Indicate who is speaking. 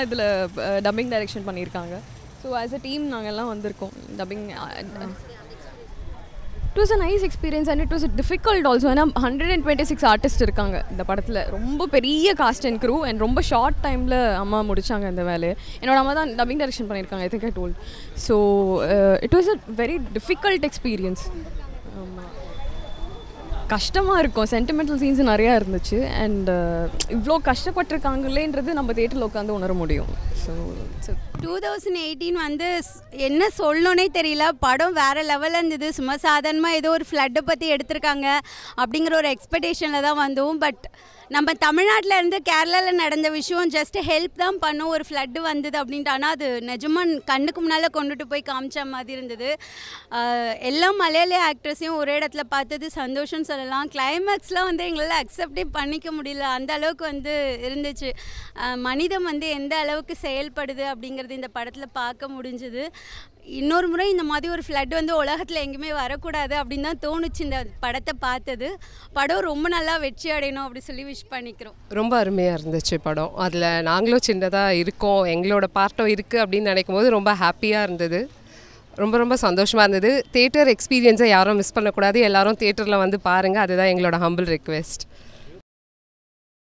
Speaker 1: இதில் dubbing direction பண்ணியிருக்காங்க. So as a team நாங்கள்லாம் வந்திருக்கோம் dubbing. It was a nice experience and it was difficult also. ஏன்னா 126 artist இருக்காங்க இந்த படத்தில். ரொம்ப பெரிய காஸ்ட் அண்ட் க்ரூ அண்ட் ரொம்ப ஷார்ட் டைமில் அம்மா முடித்தாங்க இந்த வேலையை. என்னோட அம்மா தான் டப்பிங் டைரக்ஷன் பண்ணியிருக்காங்க, I think I told. So it was a very difficult experience. ஆமாம், கஷ்டமாக இருக்கும், சென்டிமெண்டல் சீன்ஸ் நிறையா இருந்துச்சு. அண்ட் இவ்வளோ கஷ்டப்பட்டிருக்காங்களேன்றது நம்ம தேட்டரில் உட்காந்து உணர முடியும். ஸோ
Speaker 2: 2018 வந்து என்ன சொல்லணுன்னே தெரியல. படம் வேறு லெவலில் இருந்தது. சும்மா சாதாரணமாக ஏதோ ஒரு ஃப்ளட்டை பற்றி எடுத்திருக்காங்க அப்படிங்கிற ஒரு எக்ஸ்பெக்டேஷனில் தான் வந்தோம். பட் நம்ம தமிழ்நாட்டில் இருந்து கேரளாவில் நடந்த விஷயம் ஜஸ்ட் ஹெல்ப் தான் பண்ணோம், ஒரு ஃப்ளட்டு வந்தது அப்படின்ட்டு. ஆனால் அது நிஜமாக கண்ணுக்கு முன்னால் கொண்டுட்டு போய் காமிச்ச மாதிரி இருந்தது. எல்லா மலையாளி ஆக்ட்ரஸையும் ஒரே இடத்துல பார்த்தது சந்தோஷம்னு சொல்லலாம். கிளைமேக்ஸ்லாம் வந்து எங்களால் அக்செப்டே பண்ணிக்க முடியல, அந்த அளவுக்கு வந்து இருந்துச்சு. மனிதம் வந்து எந்த அளவுக்கு செயல்படுது அப்படிங்கிறது இந்த படத்தில் பார்க்க முடிஞ்சுது. இன்னொரு முறை இந்த மாதிரி ஒரு ஃப்ளட் வந்து உலகத்தில் எங்கேயுமே வரக்கூடாது அப்படின்னு தான் தோணுச்சு இந்த படத்தை பார்த்தது. படம் ரொம்ப நல்லா வெற்றி அடையணும் அப்படி சொல்லி விஷ் பண்ணிக்கிறோம்.
Speaker 3: ரொம்ப அருமையாக இருந்துச்சு படம். அதில் நாங்களும் சின்னதாக இருக்கோம், எங்களோட பார்ட்டும் இருக்குது அப்படின்னு நினைக்கும் போது ரொம்ப ஹாப்பியாக இருந்தது. ரொம்ப ரொம்ப சந்தோஷமாக இருந்தது. தியேட்டர் எக்ஸ்பீரியன்ஸை யாரும் மிஸ் பண்ணக்கூடாது, எல்லோரும் தியேட்டரில் வந்து பாருங்கள், அதுதான் எங்களோட ஹம்பிள் ரிக்வெஸ்ட்.